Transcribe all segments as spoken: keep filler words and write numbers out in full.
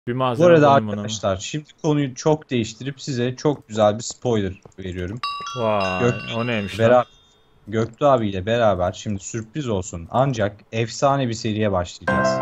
Bir Bu malzeme arada bulayım buna mı? arkadaşlar şimdi konuyu çok değiştirip size çok güzel bir spoiler veriyorum. Vay, Göktuğ o neymiş lan? beraber, Göktuğ abiyle beraber şimdi sürpriz olsun ancak efsane bir seriye başlayacağız.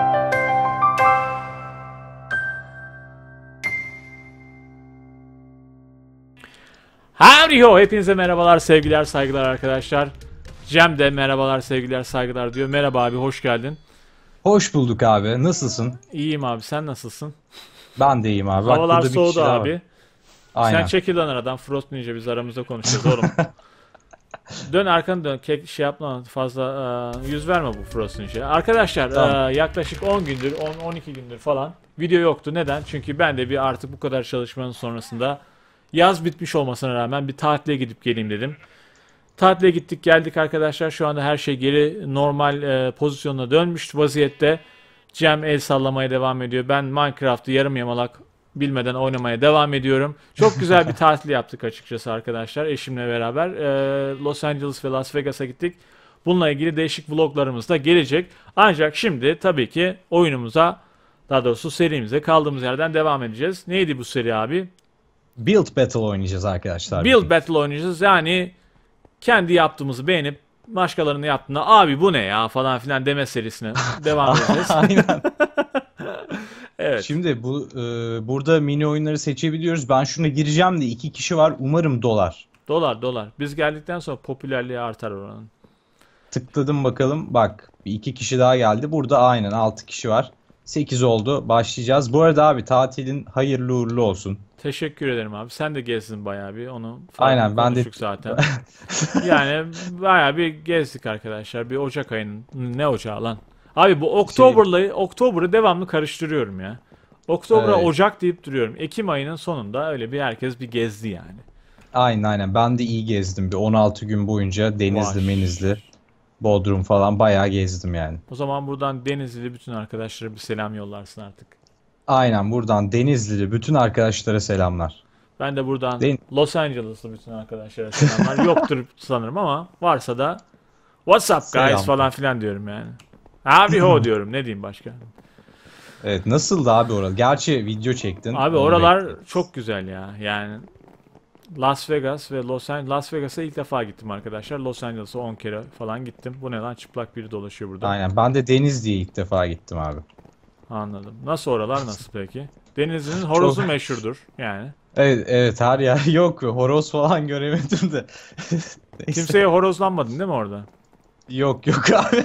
Howdy ho! Hepinize merhabalar, sevgiler, saygılar arkadaşlar. Cem de merhabalar, sevgiler, saygılar diyor. Merhaba abi, hoş geldin. Hoş bulduk abi. Nasılsın? İyiyim abi, sen nasılsın? Ben de iyiyim abi. Bak Havalar burada bir soğudu kişi daha var. abi. Sen Aynen. çekil lan aradan. Frost Ninja, biz aramızda konuşuyoruz oğlum. Dön arkanı dön. Kek şey yapma fazla, e, yüz verme bu Frost Ninja'ya. Arkadaşlar Tamam. e, yaklaşık on gündür, on on iki gündür falan video yoktu. Neden? Çünkü ben de bir artık bu kadar çalışmanın sonrasında yaz bitmiş olmasına rağmen bir tatile gidip geleyim dedim. Tatile gittik geldik arkadaşlar. Şu anda her şey geri normal e, pozisyonuna dönmüş vaziyette. Cem el sallamaya devam ediyor. Ben Minecraft'ı yarım yamalak bilmeden oynamaya devam ediyorum. Çok güzel bir tatil yaptık açıkçası arkadaşlar. Eşimle beraber e, Los Angeles ve Las Vegas'a gittik. Bununla ilgili değişik vloglarımız da gelecek. Ancak şimdi tabii ki oyunumuza, daha doğrusu serimize kaldığımız yerden devam edeceğiz. Neydi bu seri abi? Build Battle oynayacağız arkadaşlar Build bugün. Battle oynayacağız. Yani kendi yaptığımızı beğenip başkalarının yaptığında abi bu ne ya falan filan deme serisine devam edeceğiz. Aynen. Evet. Şimdi bu e, burada mini oyunları seçebiliyoruz. Ben şuna gireceğim de iki kişi var. Umarım dolar. Dolar dolar. Biz geldikten sonra popülerliği artar oranın. Tıkladım bakalım. Bak bir iki kişi daha geldi. Burada aynen altı kişi var. sekiz oldu. Başlayacağız. Bu arada abi tatilin hayırlı uğurlu olsun. Teşekkür ederim abi. Sen de gezdin bayağı bir. Onu falan Aynen ben de konuştuk zaten. Yani bayağı bir gezdik arkadaşlar. Bir Ocak ayının ne ocağı lan? Abi bu şey Oktober'la Oktober'ı devamlı karıştırıyorum ya. Oktober'a e, Ocak deyip duruyorum. Ekim ayının sonunda öyle bir herkes bir gezdi yani. aynen aynen ben de iyi gezdim. Bir on altı gün boyunca Vay. Denizli, Menizli, Bodrum falan bayağı gezdim yani. O zaman buradan Denizli'li bütün arkadaşlara bir selam yollarsın artık. Aynen buradan Denizli'li bütün arkadaşlara selamlar. Ben de buradan Den Los Angeles'lı bütün arkadaşlara selamlar. Yoktur sanırım ama varsa da What's up guys Selam. falan filan diyorum yani. Abi ho diyorum, ne diyeyim başka. Evet nasıldı abi oralar? Gerçi video çektin. Abi Onu oralar bekliyoruz. çok güzel ya. Yani Las Vegas ve Los Angeles. Las Vegas'a ilk defa gittim arkadaşlar. Los Angeles'a on kere falan gittim. Bu ne lan, çıplak biri dolaşıyor burada. Aynen ben de Denizli'ye ilk defa gittim abi. Anladım. Nasıl oralar, nasıl peki? Denizli'nin Çok horozu meşhurdur yani. evet evet her yer yok horoz falan göremedim de. Neyse. Kimseye horozlanmadın değil mi orada? Yok yok abi.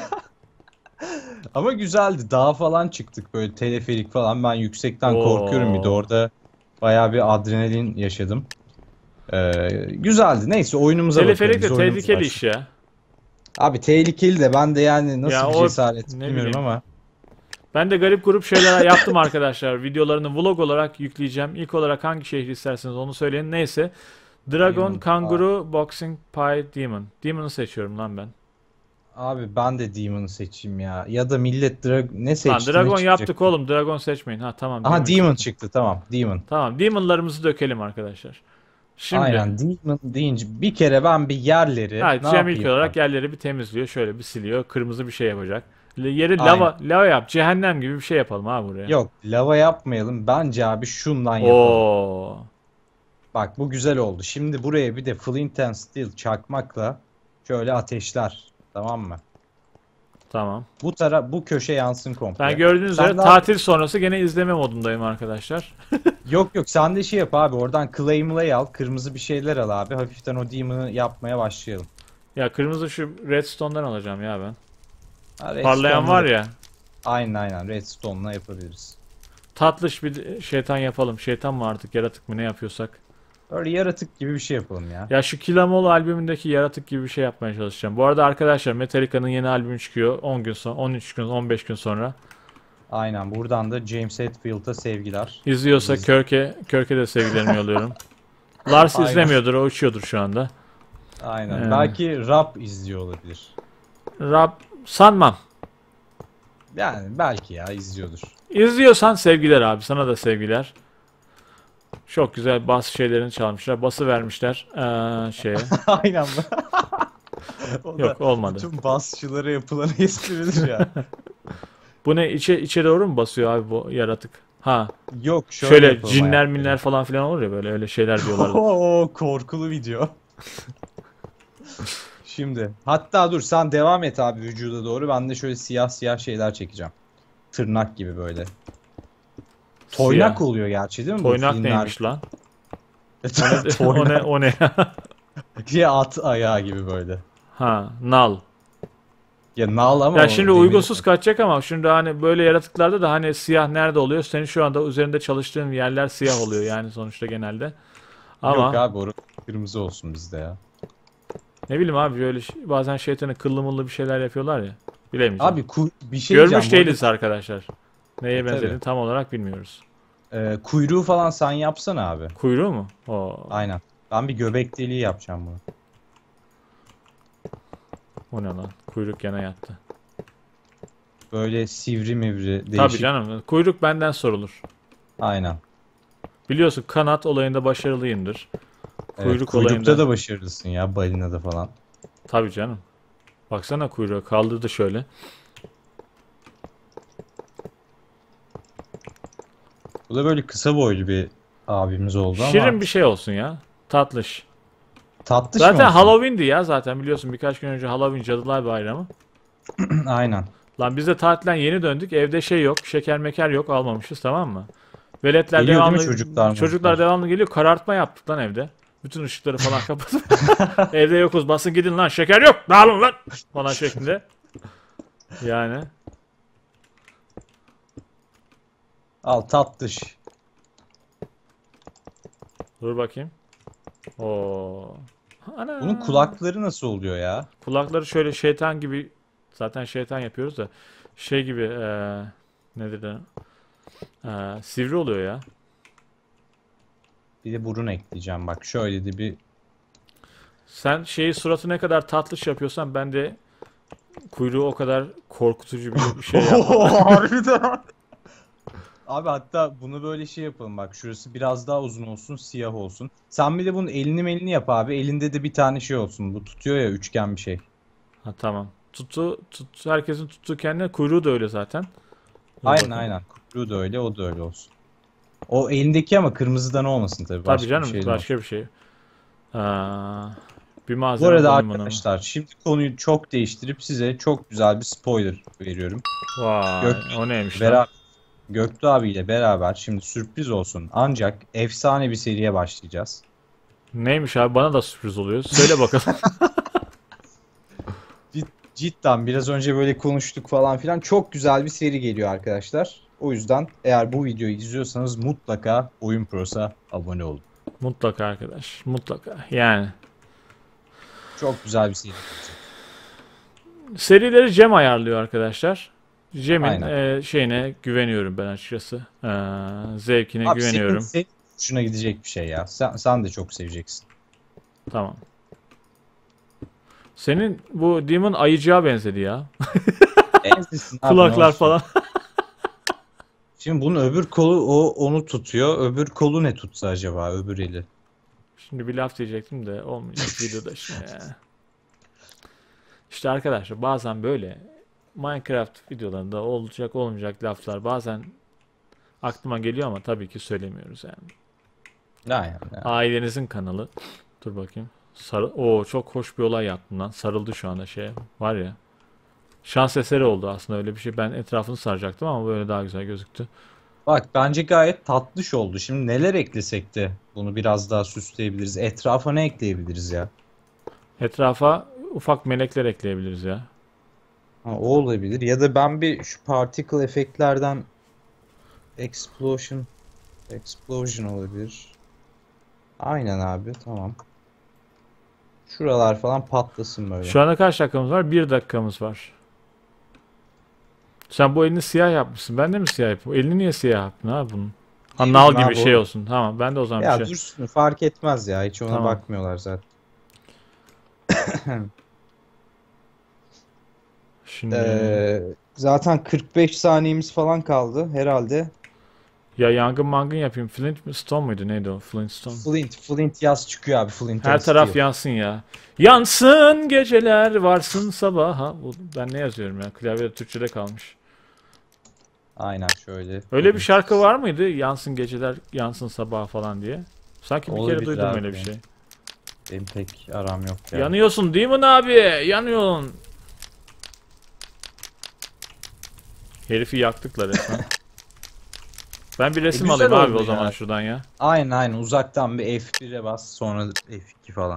Ama güzeldi. Dağa falan çıktık böyle teleferik falan. Ben yüksekten korkuyorum bir de Oo. orada bayağı bir adrenalin yaşadım. Ee, güzeldi. Neyse oyunumuza bakalım. Teleferik Biz de oyunumuza tehlikeli başlayalım. iş ya. Abi tehlikeli de ben de yani nasıl Ya bir o, cesaret ne bilmiyorum bileyim. ama. Ben de garip grup şeyler yaptım arkadaşlar. Videolarını vlog olarak yükleyeceğim. İlk olarak hangi şehri isterseniz onu söyleyin. Neyse. Dragon, Demon. Aa, Kanguru, Boxing, Pie, Demon. Demon'ı seçiyorum lan ben. abi ben de Demon'ı seçeyim ya. Ya da millet Drag ne Lan seçti ne Dragon çıkacak? yaptık oğlum. Dragon seçmeyin. Ha tamam, Aha Demon Demon çıktı. çıktı tamam Demon. Tamam, Demon'larımızı dökelim arkadaşlar. Şimdi. Aynen Demon deyince bir kere ben bir yerleri Ha, ne Cem ilk yapayım olarak abi? yerleri bir temizliyor. Şöyle bir siliyor. Kırmızı bir şey yapacak. Le- Yeri Aynen. lava, lava yap. Cehennem gibi bir şey yapalım abi buraya. Yok lava yapmayalım. Bence abi şundan yapalım. Oo. Bak bu güzel oldu. Şimdi buraya bir de Flint and Steel çakmakla şöyle ateşler. Tamam mı? Tamam. Bu tara bu köşe yansın Ben komple. gördüğünüz üzere Sen de abi tatil sonrası gene izleme modundayım arkadaşlar. yok yok sen de şey yap abi. Oradan claym'lay al. Kırmızı bir şeyler al abi. Hafiften o demon'ı yapmaya başlayalım. Ya kırmızı şu redstone'dan alacağım ya ben. Ha, Parlayan redstone'la var da ya. aynen aynen redstone'la yapabiliriz. Tatlış bir şeytan yapalım. Şeytan mı artık, yaratık mı, ne yapıyorsak. Öyle yaratık gibi bir şey yapalım ya. Ya şu Killamoğlu albümündeki yaratık gibi bir şey yapmaya çalışacağım. Bu arada arkadaşlar Metallica'nın yeni albümü çıkıyor. on gün sonra, on üç gün, on beş gün sonra. Aynen buradan da James Hetfield'a sevgiler. İzliyorsa Biz... Körke, Körke de sevgilerimi yolluyorum. Lars Aynen. izlemiyordur, o uçuyordur şu anda. Aynen. Ee, Belki rap izliyor olabilir. Rab sanmam. Yani belki ya izliyordur. İzliyorsan sevgiler abi, sana da sevgiler. Çok güzel bas şeylerini çalmışlar. Bası vermişler ee, şeye. Aynen. O da Yok, olmadı. bütün basçılara yapılan espridir ya. Bu ne, içe içe doğru mu basıyor abi bu yaratık? Ha. Yok şöyle Şöyle yapalım cinler ayakları. minler falan filan olur ya, böyle öyle şeyler diyorlardı. Oo, korkulu video. Şimdi hatta dur sen devam et abi vücuda doğru. Ben de şöyle siyah siyah şeyler çekeceğim. Tırnak gibi böyle. Toynak Siyah. oluyor gerçi değil mi bu Toynak filmler? neymiş lan? O ne? O Toynak. ne? O ne? Şey, at ayağı gibi böyle. Ha, nal. Ya nal ama Ya o şimdi demir. uygunsuz kaçacak ama şimdi hani böyle yaratıklarda da hani siyah nerede oluyor? Senin şu anda üzerinde çalıştığın yerler siyah oluyor yani sonuçta genelde. Ama Yok abi orası kırmızı olsun bizde ya. ne bileyim abi, böyle ş- bazen şeytanı kıllı mıllı bir şeyler yapıyorlar ya. Bilemeyeceğim. Abi ku- bir şey Görmüş diyeceğim. bu arada, değiliz arkadaşlar. Neye E, benzediğini tabii. tam olarak bilmiyoruz. e, kuyruğu falan sen yapsana abi. Kuyruğu mu? Oo. Aynen. Ben bir göbek deliği yapacağım bunu. O ne lan? Kuyruk yana yattı. Böyle sivri mivri değişik. Tabii canım. Kuyruk benden sorulur. Aynen. Biliyorsun kanat olayında başarılıyımdır. Evet, Kuyruk kuyrukta olayında. da başarılısın ya balinada falan. Tabii canım. Baksana kuyruğu kaldırdı şöyle. Bu da böyle kısa boylu bir abimiz oldu ama Şirin bir şey olsun ya. Tatlış. tatlış mı Zaten olsun? Halloween'di ya zaten, biliyorsun birkaç gün önce Halloween, Cadılar Bayramı. Aynen. Lan biz de tatilden yeni döndük. Evde şey yok, şeker meker yok, almamışız, tamam mı? Veletler Geliyor değil mi devamlı çocuklar, çocuklar çocuklar? devamlı geliyor. Karartma yaptık lan evde. Bütün ışıkları falan kapatıp evde yokuz. Basın gidin lan, şeker yok. Dağılın lan falan şeklinde. Yani Al tatlış. dur bakayım. Oo. Ana. Bunun kulakları nasıl oluyor ya? Kulakları şöyle şeytan gibi, zaten şeytan yapıyoruz da şey gibi eee nedir de eee, sivri oluyor ya. Bir de burun ekleyeceğim bak şöyle de bir. Sen şeyi, suratı ne kadar tatlış yapıyorsan ben de kuyruğu o kadar korkutucu bir şey yapmam. Harbiden. Abi hatta bunu böyle şey yapalım bak şurası biraz daha uzun olsun siyah olsun. Sen bir de bunun elini melini yap abi. Elinde de bir tane şey olsun. Bu tutuyor ya üçgen bir şey. Ha tamam. Tuttu, tut, herkesin tuttuğu kendine, kuyruğu da öyle zaten. Dur Aynen bakayım. aynen. Kuyruğu da öyle o da öyle olsun. O elindeki ama kırmızıdan olmasın tabii. Tabii Başka canım, bir şeyden olsun. başka bir şey. Aa, bir Bu malzeme arada bulayım bunun. arkadaşlar şimdi konuyu çok değiştirip size çok güzel bir spoiler veriyorum. Vay, Gök o neymiş lan? beraber Göktuğ abiyle beraber şimdi sürpriz olsun. Ancak efsane bir seriye başlayacağız. Neymiş abi, bana da sürpriz oluyor. Söyle bakalım. Cid- Cidden biraz önce böyle konuştuk falan filan. Çok güzel bir seri geliyor arkadaşlar. O yüzden eğer bu videoyu izliyorsanız mutlaka Oyun Pros'a abone olun. Mutlaka arkadaş, mutlaka. Yani Çok güzel bir seri. serileri Cem ayarlıyor arkadaşlar. Cem'in Aynen. e, şeyine güveniyorum ben açıkçası. Ee, zevkine Abi senin, güveniyorum. senin hoşuna gidecek bir şey ya. Sen, sen de çok seveceksin. Tamam. Senin bu Demon ayıcığa benzedi ya. Benzesin abi, ne Kulaklar olsun. falan. Şimdi bunun öbür kolu o onu tutuyor. Öbür kolu ne tutsa acaba öbür eli? Şimdi bir laf diyecektim de olmayacak videoda şimdi. İşte arkadaşlar bazen böyle Minecraft videolarında olacak olmayacak laflar bazen aklıma geliyor ama tabii ki söylemiyoruz yani. Ne yani? Ya. Ailenizin kanalı. Dur bakayım. Sarı... Oo, çok hoş bir olay yaptım lan. Sarıldı şu anda şeye. Var ya. Şans eseri oldu aslında öyle bir şey. Ben etrafını saracaktım ama böyle daha güzel gözüktü. Bak bence gayet tatlış oldu. Şimdi neler eklesek de bunu biraz daha süsleyebiliriz. Etrafa ne ekleyebiliriz ya? Etrafa ufak melekler ekleyebiliriz ya. Ha, o olabilir. Ya da ben bir şu particle efektlerden explosion explosion olabilir. Aynen abi tamam. Şuralar falan patlasın böyle. Şu anda kaç dakikamız var? Bir dakikamız var. Sen bu elini siyah yapmışsın. Ben de mi siyah yapayım? Elini niye siyah yaptın ha bunun? Ha, Ne nal bileyim gibi abi, şey o- olsun. Tamam, ben de o zaman Ya bir şey. dursun fark etmez ya. Hiç ona Tamam. bakmıyorlar zaten. Şimdi Ee, zaten kırk beş saniyemiz falan kaldı herhalde. ya yangın mangın yapayım. Flint mi? Stone muydu? Neydi o? Flintstone. Flint, Flint yaz çıkıyor abi. Flint Her and taraf Steel. yansın ya. Yansın geceler, varsın sabaha. Bu- Ben ne yazıyorum ya? Klavyede Türkçe'de kalmış. Aynen şöyle. Öyle bir şarkı var mıydı? Yansın geceler, yansın sabah falan diye. Sanki bir kere Olabilir duydum abi. öyle bir şey. Benim pek aram yok ya. Yanıyorsun değil mi abi? Yanıyorsun. Herifi yaktıklar resmen. Ben bir resim E, güzel alayım abi oldu o zaman ya. şuradan ya. Aynen aynen uzaktan bir F bire bas sonra F iki falan.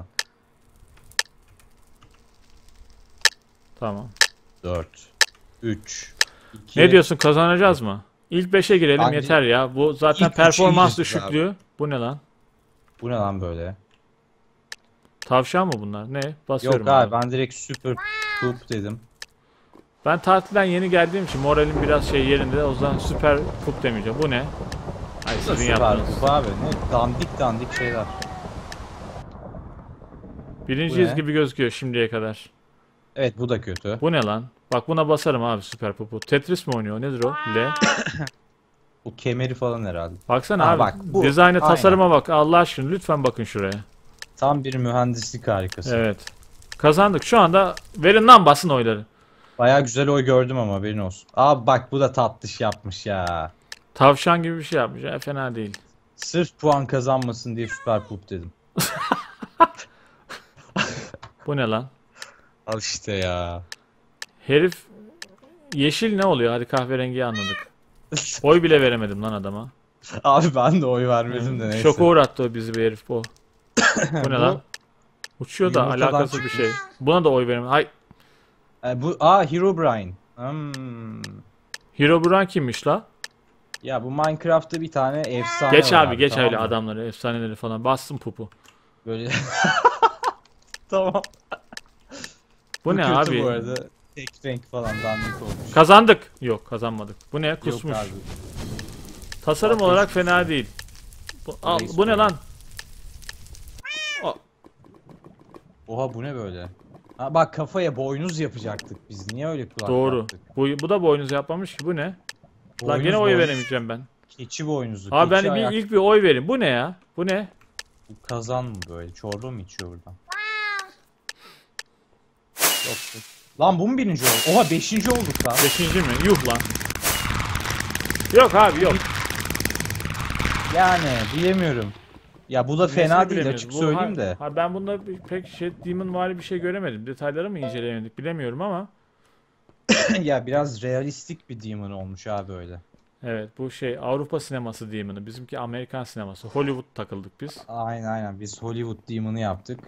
Tamam. dört, üç, iki. Ne diyorsun, kazanacağız mı? İlk beşe girelim Bence yeter ya. Bu zaten ilk üçe performans gireceğiz düşüklüğü. Bu ne lan? Bu ne lan böyle? Tavşan mı bunlar? Ne? Basıyorum Yok abi abi. ben direkt super poop dedim. Ben tatilden yeni geldiğim için moralim biraz şey yerinde. O zaman süper kup demeyeceğim. Bu ne? Ay Bu da sizin süper yaptığınız. poop abi. Ne dandik dandik şeyler. Birinciyiz Bu ne? gibi gözüküyor şimdiye kadar. Evet bu da kötü. Bu ne lan? Bak buna basarım abi süper pupu. Tetris mi oynuyor? Nedir o? L. Bu kemeri falan herhalde. Baksana Ha, abi. bak, bu- Dizaynı, aynen. tasarıma bak. Allah aşkına lütfen bakın şuraya. Tam bir mühendislik harikası. Evet. Kazandık. Şu anda verin lan, basın oyları. Baya güzel oy gördüm ama haberin olsun. Abi bak bu da tatlış yapmış ya. Tavşan gibi bir şey yapmış. Ya, fena değil. Sırf puan kazanmasın diye süper poop dedim. Bu ne lan? Al işte ya. Herif yeşil ne oluyor? Hadi kahverengiyi anladık. Oy bile veremedim lan adama. Abi ben de oy vermedim de neyse. Şoka uğrattı o bizi bir herif bu. Bu ne Bu- lan? Uçuyor da Yumurtadan alakasız bir çıkmış. şey. Buna da oy veremedim. Hay, E, bu aa Herobrine. Hmm. Herobrine kimmiş la? Ya bu Minecraft'ta bir tane efsane Geç var abi geç tamam öyle mı? adamları, efsaneleri falan. Bastım pupu. Böyle tamam. Bu ne kötü abi? bu arada. Tek renk falan dandik olmuş. Kazandık. Yok kazanmadık. Bu ne? Yok Kusmuş. abi. Tasarım Bak, olarak hiç fena kusmuş. değil. Bu, al, Reis bu ne bu. lan? Aa, Oha bu ne böyle? Ha, bak kafaya boynuz yapacaktık biz. Niye öyle kulak doğru. yaptık? Bu, bu da boynuz yapmamış ki. Bu ne? Lan Boynuz, gene oy boynuz. veremeyeceğim ben. Keçi boynuzu. Abi keçi ben bir ayak. ilk bir oy verin. Bu ne ya? Bu ne? Bu kazan mı böyle? Çorba mı içiyor buradan? Yok. yok. Lan bu mu birinci oldu? Oha beşinci olduk lan. Beşinci mi? Yuh lan. Yok abi yok. Yani bilemiyorum. Ya bu da fena Nesini değil bilemiyoruz. açık Bu- söyleyeyim ha- de. Ha, ben bunda bir- pek şey Demon vari bir şey göremedim. Detayları mı inceleyemedik bilemiyorum ama. Ya biraz realistik bir demon olmuş abi öyle. Evet, bu şey Avrupa sineması Demon'ı. Bizimki Amerikan sineması. Hollywood takıldık biz. Aynen aynen biz Hollywood demon'ı yaptık.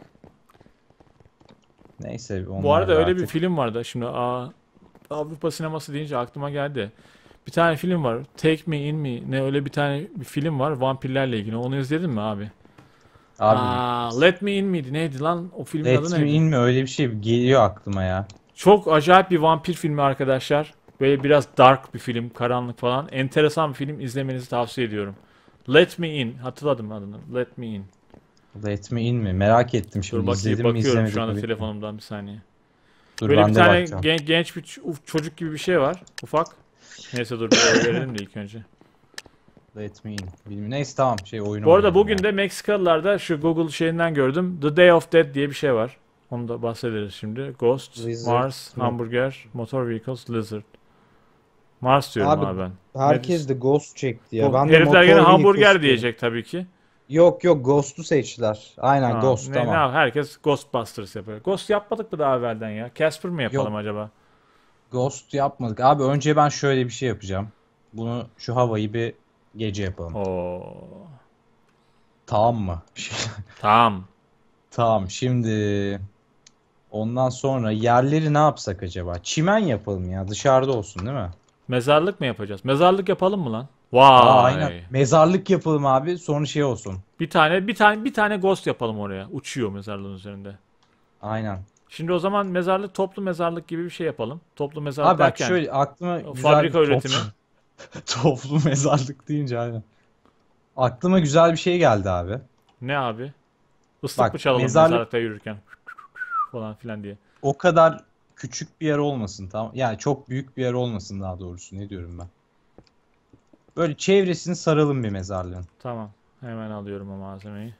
Neyse onlar Bu arada da öyle bir artık- film vardı. Şimdi aa, Avrupa sineması deyince aklıma geldi. Bir tane film var. Take Me In Me. Ne öyle bir tane bir film var. Vampirlerle ilgili. Onu izledin mi abi? Abi Aa, Let Me In Me'di. Neydi lan? O filmin Let adı Me neydi? In mi öyle bir şey geliyor aklıma ya. Çok acayip bir vampir filmi arkadaşlar. Böyle biraz dark bir film, karanlık falan. Enteresan bir film, izlemenizi tavsiye ediyorum. Let Me In. Hatırladım adını. Let Me In. Let Me In mi? Merak ettim Dur şimdi bakayım, izledim mi bakıyorum izlemedim şu anda mi? telefonumdan bir saniye. Dur Böyle ben bir de tane bakacağım. gen- genç bir ç- uf, çocuk gibi bir şey var. Ufak. Neyse dur bir oy verelim de ilk önce. Let Me In. Bilmiyorum. Neyse tamam şey oyunu Bu arada oynadım bugün ya. de Meksikalılarda şu Google şeyinden gördüm. The Day of Dead diye bir şey var. Onu da bahsederiz şimdi. Ghost, Lizard, Mars, Smoke. Hamburger, Motor Vehicles, Lizard. Mars diyorum abi, Abi, ben. Herkes de Ghost çekti ya. Bu Ben de herifler Motor gene Vehicles hamburger diyorum. diyecek tabii ki. Yok yok Ghost'u seçtiler. Aynen Tamam. Ghost Ne, tamam. ne yap- herkes Ghostbusters yapıyor. Ghost yapmadık mı daha evvelden ya? Casper mı yapalım Yok. acaba? Ghost yapmadık. Abi önce ben şöyle bir şey yapacağım. Bunu şu havayı bir gece yapalım. Oo. Tamam mı? Tamam. Tamam şimdi ondan sonra yerleri ne yapsak acaba? Çimen yapalım ya dışarıda olsun değil mi? Mezarlık mı yapacağız? Mezarlık yapalım mı lan? Aa, Vay. aynen. Mezarlık yapalım abi sonra şey olsun. Bir tane bir tane bir tane ghost yapalım oraya. Uçuyor mezarlığın üzerinde. Aynen. Şimdi o zaman mezarlık, toplu mezarlık gibi bir şey yapalım. Toplu mezarlık Abi bak derken şöyle aklıma o güzel fabrika bir top- üretimi. toplu mezarlık deyince aynen. Aklıma güzel bir şey geldi abi. Ne abi? Islık Bak, mı çalalım mezarlık- mezarlıkta yürürken? Falan filan diye. O kadar küçük bir yer olmasın tamam. Yani çok büyük bir yer olmasın daha doğrusu. Ne diyorum ben? Böyle çevresini saralım bir mezarlığın. Tamam. Hemen alıyorum o malzemeyi.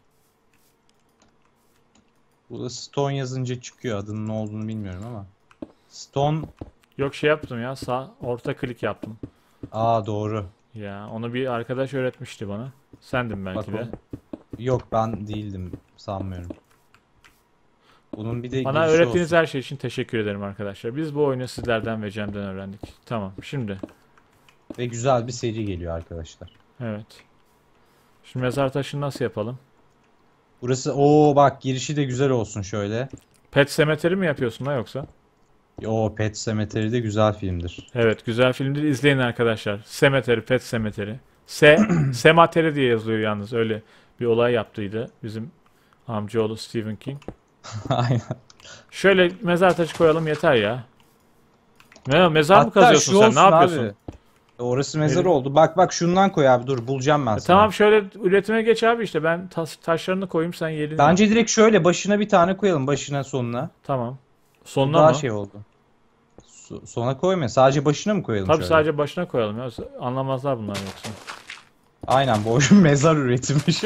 Burada stone yazınca çıkıyor. Adının ne olduğunu bilmiyorum ama. Stone Yok şey yaptım ya. Sağ orta klik yaptım. Aa doğru. Ya onu bir arkadaş öğretmişti bana. Sendin Bak belki de. o- Yok ben değildim sanmıyorum. Bunun bir de Bana girişi öğrettiğiniz olsun. her şey için teşekkür ederim arkadaşlar. Biz bu oyunu sizlerden ve Cem'den öğrendik. Tamam şimdi. Ve güzel bir seri geliyor arkadaşlar. Evet. Şimdi mezar taşını nasıl yapalım? Burası o bak girişi de güzel olsun şöyle. Pet Semateri mi yapıyorsun da yoksa? O Pet Sematary de güzel filmdir. Evet, güzel filmdir. İzleyin arkadaşlar. Semateri, Pet Semateri. Se Semateri diye yazılıyor yalnız. Öyle bir olay yaptıydı bizim amcaoğlu Stephen King. Aynen. Şöyle mezar taşı koyalım yeter ya. Ne mezar mı Hatta kazıyorsun şu sen? olsun Ne yapıyorsun? abi. Orası mezar Nereye? oldu. Bak bak şundan koy abi dur bulacağım ben E sana. tamam şöyle üretime geç abi işte. Ben tas taşlarını koyayım sen yerini yap. Bence direkt şöyle başına bir tane koyalım başına sonuna. Tamam. Bu Sonuna daha mı? şey oldu. So- sona koyma sadece başına mı koyalım Tabii şöyle? sadece başına koyalım ya. Anlamazlar bunlar yoksa. Aynen bu oyun mezar üretilmiş.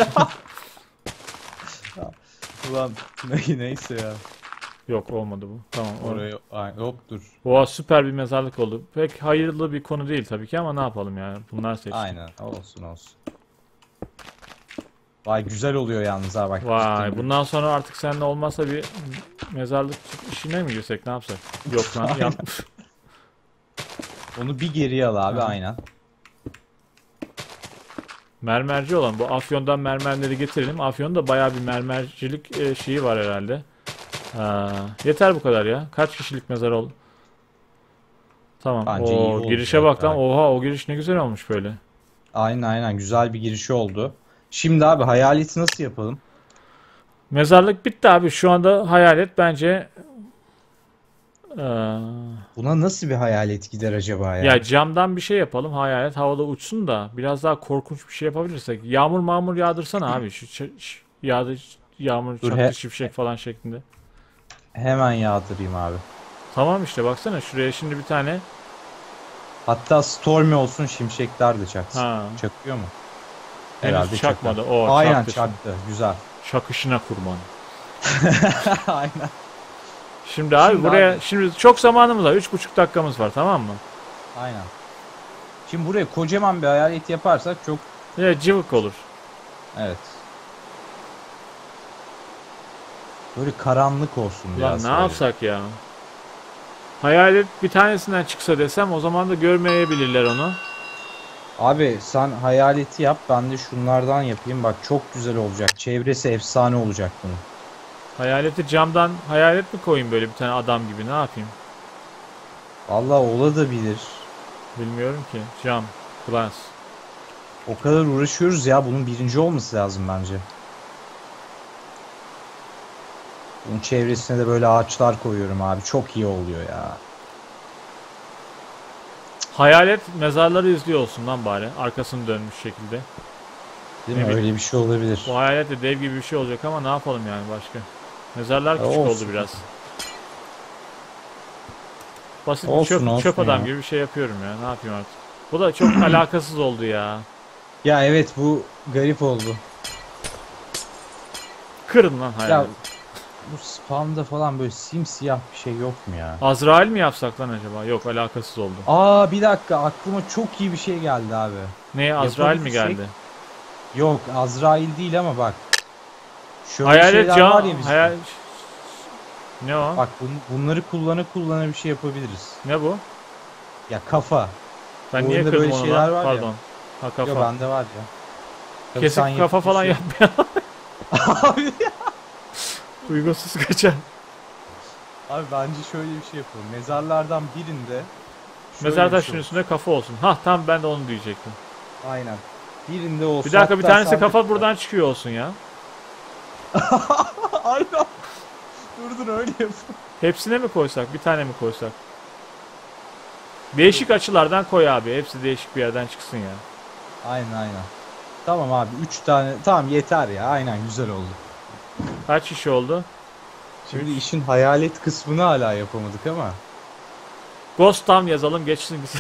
Ulan ne- neyse ya. Yok olmadı bu. Tamam. Oraya. Oraya ay, hop dur. Oha süper bir mezarlık oldu. Pek hayırlı bir konu değil tabii ki ama ne yapalım yani. Bunlar seçti. Aynen olsun olsun. Vay güzel oluyor yalnız ha bak. Vay ciddi. bundan sonra artık seninle olmazsa bir mezarlık işine mi girsek ne yapsak? Yok lan yan... Onu bir geriye al abi Hı. aynen. mermerci olan bu Afyon'dan mermerleri getirelim. Afyon'da bayağı bir mermercilik e, şeyi var herhalde. Ha, yeter bu kadar ya. Kaç kişilik mezar oldu? Tamam. Bence iyi O oldu girişe ya, bak lan. gayet. Oha o giriş ne güzel olmuş böyle. Aynen aynen güzel bir girişi oldu. Şimdi abi hayaleti nasıl yapalım? Mezarlık bitti abi. Şu anda hayalet bence eee, Buna nasıl bir hayalet gider acaba ya? ya camdan bir şey yapalım. Hayalet havada uçsun da biraz daha korkunç bir şey yapabilirsek. Yağmur mağmur yağdırsana abi. Şu, ç- ş- yağdı yağmur Dur, çaktı he- şimşek falan şeklinde. Hemen yağdırayım abi. Tamam işte baksana şuraya şimdi bir tane. Hatta Stormy olsun şimşekler de çaksın. Ha. Çakıyor mu? Henüz Herhalde çakmadı. çakar. O Aynen çaktı şimdi. çaktı. Güzel. Çakışına kurban. Aynen. Şimdi abi Şimdi buraya abi- şimdi çok zamanımız var. Üç buçuk dakikamız var tamam mı? Aynen. Şimdi buraya kocaman bir hayalet yaparsak çok Ya cıvık olur. evet. Böyle karanlık olsun Lan biraz. ne böyle. yapsak ya? Hayalet bir tanesinden çıksa desem o zaman da görmeyebilirler onu. Abi sen hayaleti yap ben de şunlardan yapayım. Bak çok güzel olacak. Çevresi efsane olacak bunun. Hayaleti camdan hayalet mi koyayım böyle bir tane adam gibi ne yapayım? Vallahi olabilir. Bilmiyorum ki. Cam, glass. O kadar uğraşıyoruz ya bunun birinci olması lazım bence. Bunun çevresine de böyle ağaçlar koyuyorum abi. Çok iyi oluyor ya. Hayalet mezarları izliyor olsun lan bari. Arkasını dönmüş şekilde. Değil Ne mi? bileyim. Öyle bir şey olabilir. Bu hayalet de dev gibi bir şey olacak ama ne yapalım yani başka. Mezarlar Ya küçük oldu olsun. biraz. Basit bir Olsun, çöp, olsun çöp adam ya. gibi bir şey yapıyorum ya. Ne yapayım artık. Bu da çok alakasız oldu ya. Ya evet bu garip oldu. Kırın lan Ya hayalet. bu spawn'da falan böyle simsiyah bir şey yok mu ya? Azrail mi yapsak lan acaba? Yok alakasız oldu. Aa bir dakika aklıma çok iyi bir şey geldi abi. Neye Azrail mi Yapabilirsek- geldi? Yok Azrail değil ama bak. Şöyle Hayalet şeyler cam var ya bizde. hayal ne o? Bak bun- bunları kullanı kullanı bir şey yapabiliriz. Ne bu? Ya kafa. Ben Bu niye oyunda kırdım böyle onu şeyler lan? var ya. Pardon. Ha kafa. Yo bende var ya. Tabii Kesik sen kafa falan yapıyorsun. yapmayan Abi, uygunsuz kaçan. abi bence şöyle bir şey yapalım. Mezarlardan birinde şöyle Mezar bir şey taşının üstünde kafa olsun. Hah tam ben de onu diyecektim. olsun. Aynen. Birinde olsun. Bir dakika bir Hatta tanesi sen- kafa buradan çıkıyor olsun ya. Aynen. Dur dur öyle yap. Hepsine mi koysak? Bir tane mi koysak? Değişik açılardan koy abi. Hepsi değişik bir yerden çıksın ya. Aynen aynen. Tamam abi üç tane tamam yeter ya aynen güzel oldu. Kaç kişi oldu? Şimdi işin hayalet kısmını hala yapamadık ama. Ghost Town yazalım geçsin gitsin.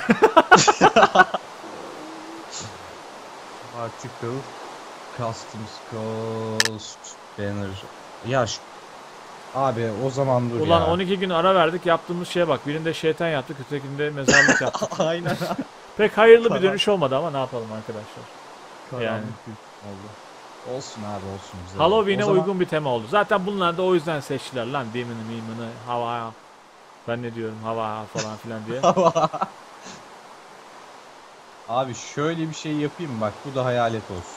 Article Customs Cost Banner. Ya şu- abi o zaman dur Ulan ya. on iki gün ara verdik yaptığımız şeye bak. Birinde şeytan yaptık, ötekinde mezarlık yaptık. Aynen. Pek hayırlı bir Karan- dönüş olmadı ama ne yapalım arkadaşlar. Yani. Karanlık bir oldu. Olsun abi olsun. Güzel. Halloween'e O zaman- uygun bir tema oldu. Zaten bunlar da o yüzden seçtiler lan. Demon'ı, Memon'ı, hava. Ben ne diyorum hava falan filan diye. Abi şöyle bir şey yapayım bak, bu da hayalet olsun.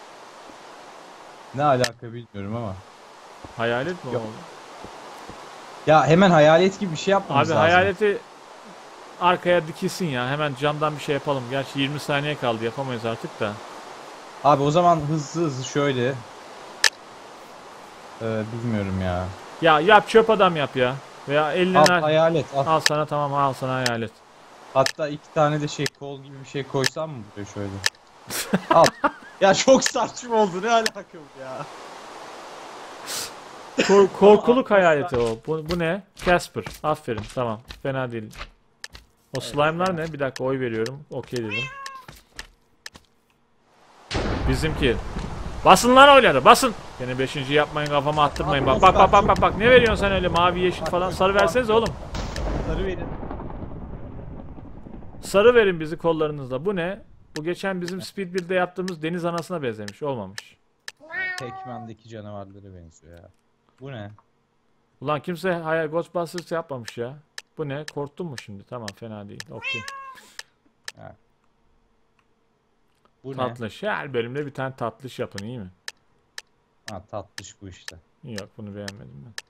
Ne alaka bilmiyorum ama. Hayalet mi Yok. oldu? Ya hemen hayalet gibi bir şey yapmamız Abi lazım. hayaleti arkaya dikilsin ya. Hemen camdan bir şey yapalım. Gerçi yirmi saniye kaldı. Yapamayız artık da. Abi o zaman hızlı hızlı şöyle. Ee, bilmiyorum ya. Ya yap, çöp adam yap ya. Veya eline Al ver. hayalet al. Al sana, tamam, al sana hayalet. Hatta iki tane de şey kol gibi bir şey koysam mı buraya şöyle? Al. Ya çok saçma oldu, ne alaka bu ya? Kor- korkuluk hayaleti o. Bu, bu ne? Casper. Aferin. Tamam. Fena değil. O slime'lar ne? Bir dakika, oy veriyorum. Okey dedim. Bizimki. Basın lan oyları, basın. Yine beşinci yapmayın, kafama attırmayın. Bak bak bak bak bak bak. Ne veriyorsun sen öyle mavi yeşil falan? Sarı verseniz oğlum. Sarı verin. Sarı verin bizi kollarınızla. Bu ne? Bu geçen bizim Speed birde yaptığımız deniz anasına benzemiş. Olmamış. Pac-Man'deki canavarlara benziyor ya. Bu ne? Ulan kimse hayal Ghostbusters yapmamış ya. Bu ne? Korktun mu şimdi? Tamam, fena değil. Okey. Bu ne? Tatlış. Her bölümde bir tane tatlış yapın, iyi mi? Ha, tatlış bu işte. Yok, bunu beğenmedim ben.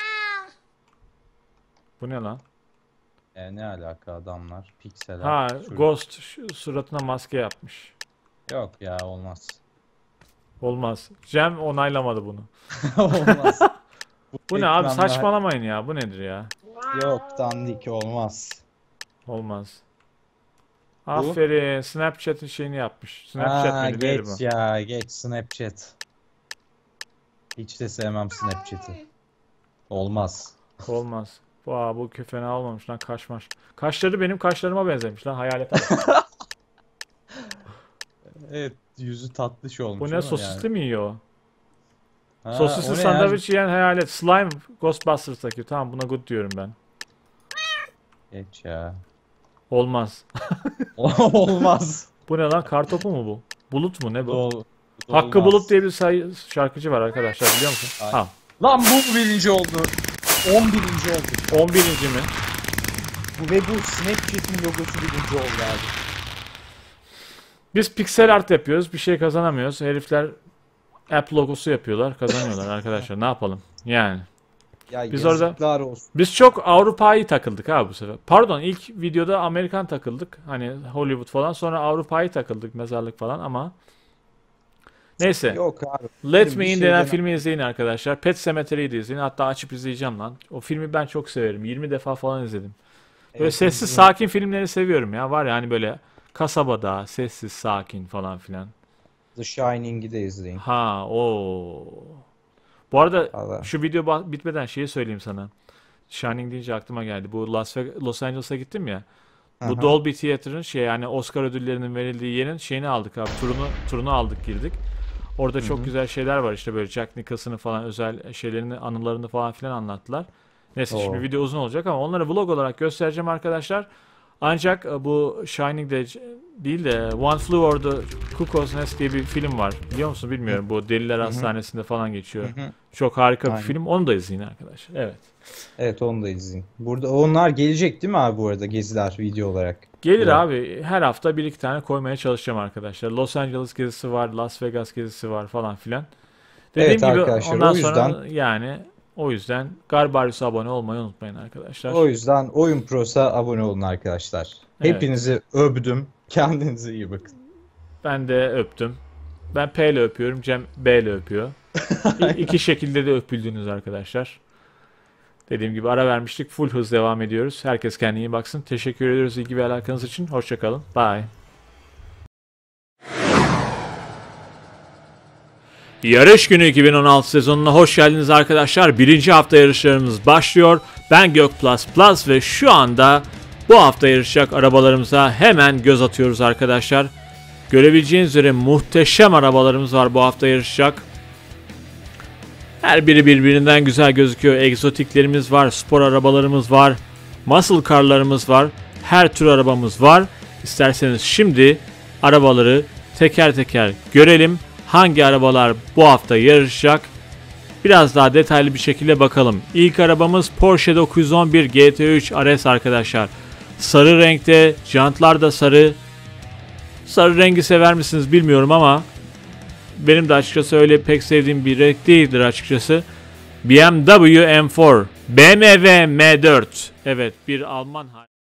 Bu ne lan? E, ne alaka adamlar? Pikseler. Ha, Şurada- Ghost şu suratına maske yapmış. Yok ya olmaz. Olmaz. Cem onaylamadı bunu. Olmaz. Bu ne abi, ekranlar- saçmalamayın ya. Bu nedir ya? Yok dandik olmaz. Olmaz. Aferin. Snapchat'in şeyini yapmış. Ha, Snapchat miydi? Neydi geç bu? ya geç Snapchat. Hiç de sevmem Snapchat'i. Olmaz. Olmaz. Vaa, bu kö- fena olmamış lan, kaşmaş. Kaşları benim kaşlarıma benzemiş lan, hayalete bak. Evet yüzü tatlış olmuş Bu ne, ama sosisli yani. mi yiyor? o? Ha, Sosisli o ne ya? sandviç yiyen hayalet. Slime Ghostbusters'taki. Tamam, buna good diyorum ben. Geç ya. Olmaz. Olmaz. Bu ne lan, kartopu mu bu? Bulut mu ne bu? Bu da- bu da Hakkı olmaz. Bulut diye bir say- şarkıcı var arkadaşlar, biliyor musun? Ay. Ha. Lan bu birinci oldu. on birinci oldu. on birinci mi? Bu ve bu Snapchat'in logosu birinci oldu abi. Biz pixel art yapıyoruz, bir şey kazanamıyoruz. Herifler app logosu yapıyorlar, kazanıyorlar arkadaşlar. Ne yapalım? Yani. Ya Biz orada- yazıklar olsun. Biz çok Avrupa'yı takıldık ha bu sefer. Pardon, ilk videoda Amerikan takıldık. Hani Hollywood falan. Sonra Avrupa'yı takıldık, mezarlık falan ama. Neyse. Yok abi. Let bir Me In şeyden- denen filmi izleyin arkadaşlar. Pet Sematry'yi de izleyin. Hatta açıp izleyeceğim lan. O filmi ben çok severim. yirmi defa falan izledim. Böyle Evet, sessiz bizim- sakin filmleri seviyorum ya. Var ya hani böyle kasabada sessiz sakin falan filan. The Shining'i de izleyin. Ha o. Bu arada Allah. şu video ba- bitmeden şeyi söyleyeyim sana. Shining deyince aklıma geldi. Bu Las Vegas, Los Angeles'a gittim ya. Bu Aha. Dolby Theater'ın şey, yani Oscar ödüllerinin verildiği yerin şeyini aldık abi. Turunu turunu aldık, girdik. Orada çok güzel şeyler var, işte böyle Jack Nicholson'ın falan özel şeylerini, anılarını falan filan anlattılar. Neyse, şimdi Oo. video uzun olacak ama onları vlog olarak göstereceğim arkadaşlar. Ancak e, bu Shining'de c- değil de One Flew Over the Cuckoo's Nest diye bir film var. Biliyor musun bilmiyorum. Bu Deliler Hastanesi'nde falan geçiyor. Hı hı. Çok harika bir Aynen. film. Onu da izleyin arkadaşlar. Evet. Evet onu da izleyin. Burada onlar gelecek değil mi abi bu arada geziler video olarak? Gelir Evet. abi. Her hafta bir iki tane koymaya çalışacağım arkadaşlar. Los Angeles gezisi var, Las Vegas gezisi var falan filan. Dediğim Evet gibi arkadaşlar, ondan o sonra yüzden- yani o yüzden Garbarius'a abone olmayı unutmayın arkadaşlar. O yüzden Oyun Pro'sa abone olun arkadaşlar. Evet. Hepinizi öptüm. Kendinize iyi bakın. Ben de öptüm. Ben P ile öpüyorum, Cem B ile öpüyor. İ- İki şekilde de öpüldünüz arkadaşlar. Dediğim gibi ara vermiştik. Full hız devam ediyoruz. Herkes kendine iyi baksın. Teşekkür ediyoruz ilgi ve alakanız için. Hoşçakalın. Bye. Yarış Günü iki bin on altı sezonuna hoş geldiniz arkadaşlar. Birinci hafta yarışlarımız başlıyor. Ben Gök Plus Plus ve şu anda bu hafta yarışacak arabalarımıza hemen göz atıyoruz arkadaşlar. Görebileceğiniz üzere muhteşem arabalarımız var bu hafta yarışacak. Her biri birbirinden güzel gözüküyor. Egzotiklerimiz var, spor arabalarımız var, muscle car'larımız var. Her tür arabamız var. İsterseniz şimdi arabaları teker teker görelim. Hangi arabalar bu hafta yarışacak? Biraz daha detaylı bir şekilde bakalım. İlk arabamız Porsche dokuz yüz on bir G T üç R S arkadaşlar. Sarı renkte, jantlar da sarı. Sarı rengi sever misiniz bilmiyorum ama benim de açıkçası öyle pek sevdiğim bir renk değildir açıkçası. B M W M dört, B M W M dört. Evet, bir Alman